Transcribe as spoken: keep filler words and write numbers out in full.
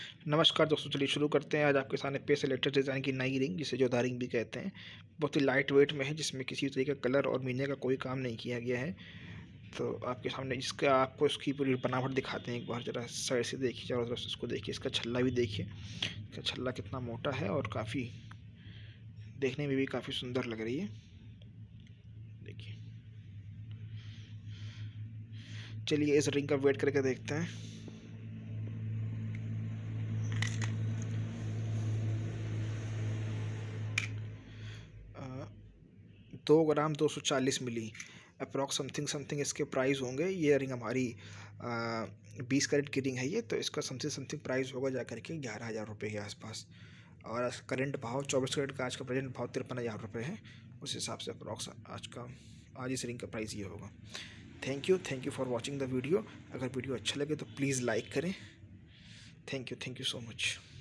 नमस्कार दोस्तों, चलिए शुरू करते हैं। आज आपके सामने पे से लेटेस्ट डिज़ाइन की नई रिंग, जिसे जोधा रिंग भी कहते हैं। बहुत ही लाइट वेट में है, जिसमें किसी तरीके का कलर और मीने का कोई काम नहीं किया गया है। तो आपके सामने इसका आपको इसकी पूरी बनावट दिखाते हैं। एक बार ज़रा साइड से देखिए, चारों तरफ से इसको देखिए। इसका छल्ला भी देखिए, इसका छल्ला कितना मोटा है और काफ़ी देखने में भी काफ़ी सुंदर लग रही है। देखिए, चलिए इस रिंग का वेट करके देखते हैं। दो ग्राम दो सौ चालीस मिली अप्रॉक्स समथिंग समथिंग इसके प्राइस होंगे। ये रिंग हमारी बीस कैरेट की रिंग है ये, तो इसका समथिंग समथिंग प्राइस होगा जा करके ग्यारह हज़ार रुपये के आसपास। और करंट भाव चौबीस कैरेट का आज का प्रेजेंट भाव तिरपन हज़ार रुपये है। उस हिसाब से अप्रॉक्स आज का आज इस रिंग का प्राइस ये होगा। Thank you thank you for watching the video. अगर वीडियो अच्छा लगे तो प्लीज़ लाइक करें। Thank you thank you so much.